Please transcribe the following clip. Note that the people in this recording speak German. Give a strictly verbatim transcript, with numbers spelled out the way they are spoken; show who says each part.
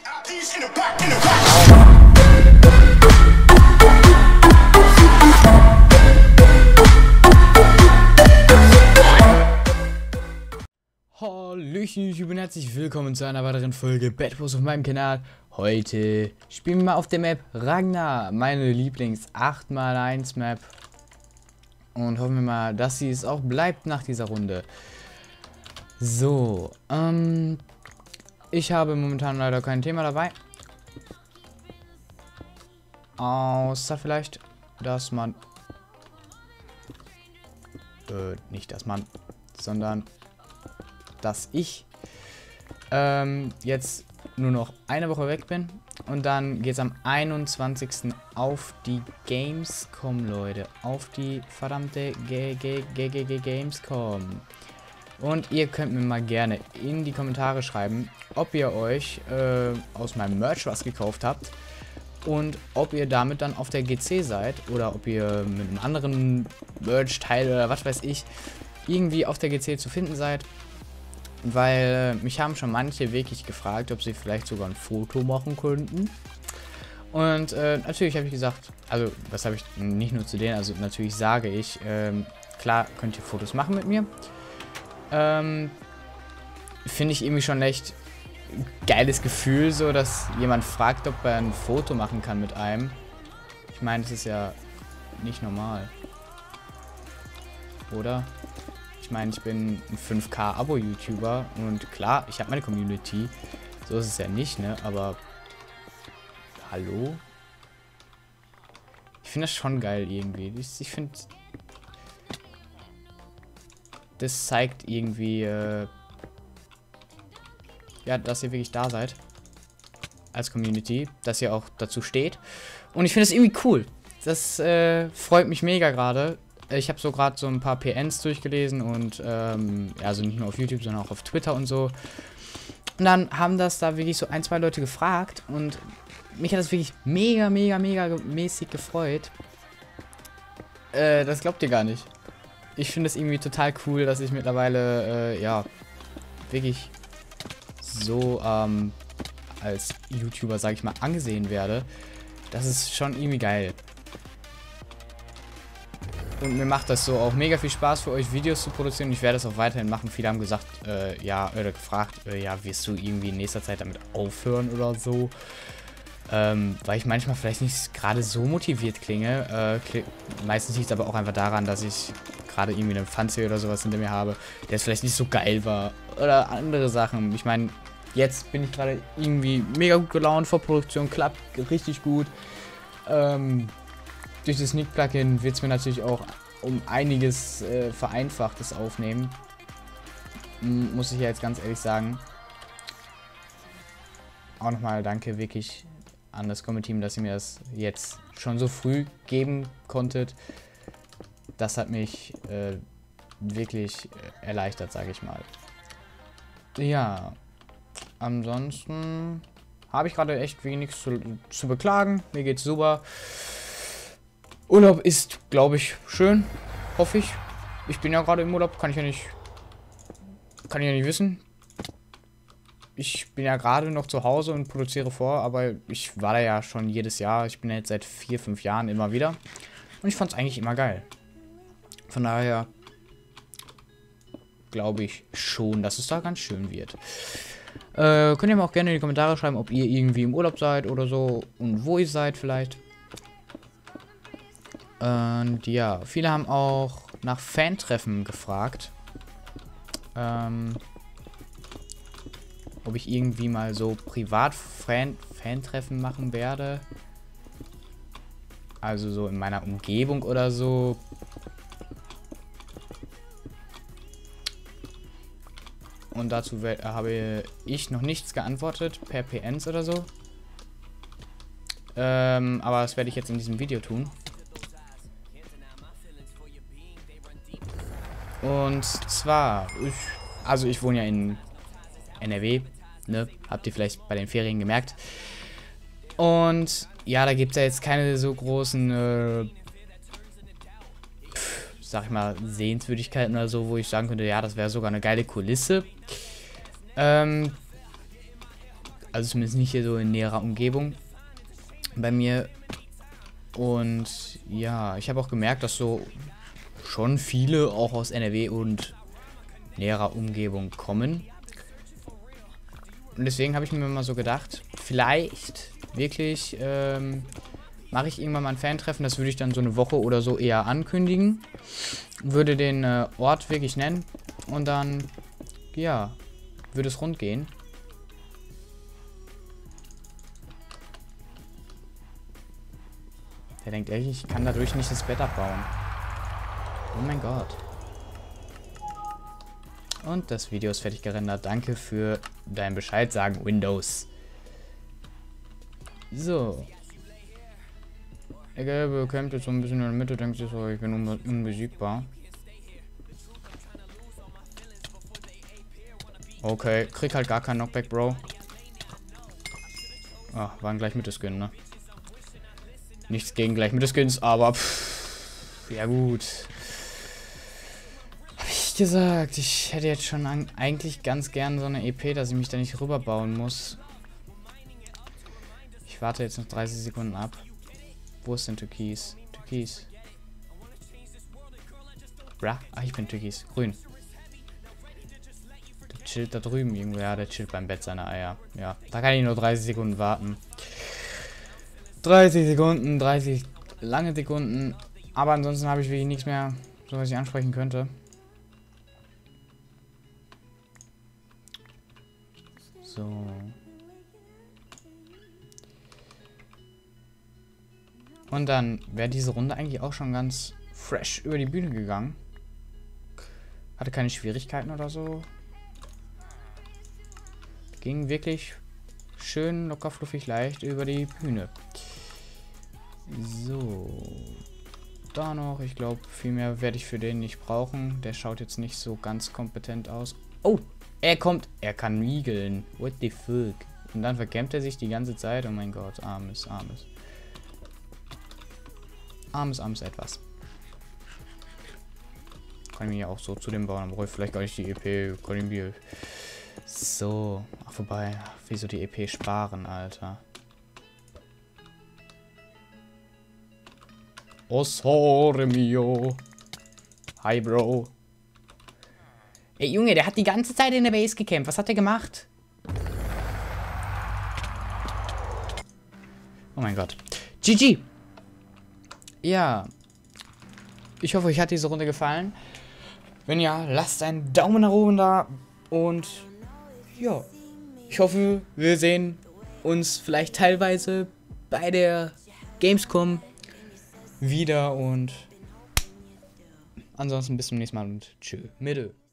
Speaker 1: Hallöchen YouTube und herzlich willkommen zu einer weiteren Folge Bad Wars auf meinem Kanal. Heute spielen wir mal auf der Map Ragnar, meine Lieblings acht mal eins Map. Und hoffen wir mal, dass sie es auch bleibt nach dieser Runde. So, ähm, ich habe momentan leider kein Thema dabei. Außer vielleicht, dass man, äh, nicht dass man, sondern dass ich ähm, jetzt nur noch eine Woche weg bin und dann geht es am einundzwanzigsten auf die Gamescom, Leute, auf die verdammte G G G G G Gamescom. Und ihr könnt mir mal gerne in die Kommentare schreiben, ob ihr euch äh, aus meinem Merch was gekauft habt und ob ihr damit dann auf der G C seid oder ob ihr mit einem anderen Merch-Teil oder was weiß ich irgendwie auf der G C zu finden seid. Weil mich haben schon manche wirklich gefragt, ob sie vielleicht sogar ein Foto machen könnten. Und äh, natürlich habe ich gesagt, also das habe ich nicht nur zu denen, also natürlich sage ich, ähm, klar könnt ihr Fotos machen mit mir. Ähm, Finde ich irgendwie schon echt ein geiles Gefühl, so dass jemand fragt, ob er ein Foto machen kann mit einem. Ich meine, das ist ja nicht normal. Oder? Ich meine, ich bin ein fünf K Abo-YouTuber und klar, ich habe meine Community. So ist es ja nicht, ne? Aber hallo? Ich finde das schon geil irgendwie. Ich, ich finde, das zeigt irgendwie, äh, ja, dass ihr wirklich da seid. Als Community. Dass ihr auch dazu steht. Und ich finde es irgendwie cool. Das äh, freut mich mega gerade. Ich habe so gerade so ein paar P Ns durchgelesen und ähm, ja, also nicht nur auf YouTube, sondern auch auf Twitter und so. Und dann haben das da wirklich so ein, zwei Leute gefragt und mich hat das wirklich mega, mega, mega mäßig gefreut. Äh, das glaubt ihr gar nicht. Ich finde es irgendwie total cool, dass ich mittlerweile, äh, ja, wirklich so ähm, als YouTuber, sage ich mal, angesehen werde. Das ist schon irgendwie geil. Und mir macht das so auch mega viel Spaß für euch Videos zu produzieren. Ich werde es auch weiterhin machen. Viele haben gesagt, äh, ja, oder gefragt, äh, ja, wirst du irgendwie in nächster Zeit damit aufhören oder so? Ähm, weil ich manchmal vielleicht nicht gerade so motiviert klinge. Äh, kling meistens liegt es aber auch einfach daran, dass ich gerade irgendwie einen Fancy oder sowas hinter mir habe, der es vielleicht nicht so geil war. Oder andere Sachen. Ich meine, jetzt bin ich gerade irgendwie mega gut gelaunt. Vorproduktion klappt richtig gut. Ähm... Durch das Sneak-Plugin wird es mir natürlich auch um einiges äh, vereinfachtes aufnehmen. M muss ich ja jetzt ganz ehrlich sagen. Auch nochmal danke wirklich an das Comedy-Team, dass ihr mir das jetzt schon so früh geben konntet. Das hat mich äh, wirklich erleichtert, sage ich mal. Ja, ansonsten habe ich gerade echt wenig zu, zu beklagen. Mir geht's super. Urlaub ist, glaube ich, schön, hoffe ich. Ich bin ja gerade im Urlaub, kann ich ja nicht, kann ich ja nicht wissen. Ich bin ja gerade noch zu Hause und produziere vor, aber ich war da ja schon jedes Jahr. Ich bin ja jetzt seit vier, fünf Jahren immer wieder. Und ich fand es eigentlich immer geil. Von daher glaube ich schon, dass es da ganz schön wird. Äh, könnt ihr mir auch gerne in die Kommentare schreiben, ob ihr irgendwie im Urlaub seid oder so und wo ihr seid vielleicht. Und ja, viele haben auch nach Fantreffen gefragt. Ähm, ob ich irgendwie mal so privat Fan-Treffen machen werde. Also so in meiner Umgebung oder so. Und dazu habe ich noch nichts geantwortet per P Ns oder so. Ähm, aber das werde ich jetzt in diesem Video tun. Und zwar, ich, also ich wohne ja in N R W, ne? Habt ihr vielleicht bei den Ferien gemerkt. Und ja, da gibt es ja jetzt keine so großen, äh, pf, sag ich mal, Sehenswürdigkeiten oder so, wo ich sagen könnte, ja, das wäre sogar eine geile Kulisse. Ähm, Also zumindest nicht hier so in näherer Umgebung bei mir. Und ja, ich habe auch gemerkt, dass so schon viele auch aus N R W und näherer Umgebung kommen. Und deswegen habe ich mir mal so gedacht, vielleicht wirklich ähm, mache ich irgendwann mal ein Fan-Treffen. Das würde ich dann so eine Woche oder so eher ankündigen. Würde den äh, Ort wirklich nennen. Und dann, ja, würde es rund gehen. Der denkt ehrlich, ich kann dadurch nicht das Bett abbauen. Oh mein Gott. Und das Video ist fertig gerendert. Danke für dein Bescheid sagen, Windows. So. Der Gelbe kämpft jetzt so ein bisschen in der Mitte, denkt sich so, ich bin unbe unbesiegbar. Okay, krieg halt gar keinen Knockback, Bro. Ah, waren gleich Mitte-Skin, ne? Nichts gegen gleich Mitte-Skins, aber pff, ja gut. Hab ich gesagt, ich hätte jetzt schon an, eigentlich ganz gern so eine E P, dass ich mich da nicht rüberbauen muss. Ich warte jetzt noch dreißig Sekunden ab. Wo ist denn Türkis? Türkis. Bra? Ach, ich bin Türkis. Grün. Der chillt da drüben irgendwo. Ja, der chillt beim Bett seiner Eier. Ja, da kann ich nur dreißig Sekunden warten. dreißig Sekunden, dreißig lange Sekunden. Aber ansonsten habe ich wirklich nichts mehr, so was ich ansprechen könnte. So. Und dann wäre diese Runde eigentlich auch schon ganz fresh über die Bühne gegangen. Hatte keine Schwierigkeiten oder so. Ging wirklich schön, locker, fluffig, leicht über die Bühne. So. Da noch. Ich glaube, viel mehr werde ich für den nicht brauchen. Der schaut jetzt nicht so ganz kompetent aus. Oh, er kommt. Er kann miegeln. What the fuck? Und dann verkämmt er sich die ganze Zeit. Oh mein Gott, armes, armes. Armes, armes etwas. Kann ich mir ja auch so zu dem bauen. Dann brauche ich vielleicht gar nicht die E P. Kolumbier. So. Ach, vorbei. Wieso die E P sparen, Alter? Oh, sorry mio. Hi, Bro. Ey, Junge, der hat die ganze Zeit in der Base gekämpft. Was hat der gemacht? Oh mein Gott. G G. Ja. Ich hoffe, euch hat diese Runde gefallen. Wenn ja, lasst einen Daumen nach oben da. Und ja. Ich hoffe, wir sehen uns vielleicht teilweise bei der Gamescom wieder. Und ansonsten bis zum nächsten Mal und tschö. Mitte.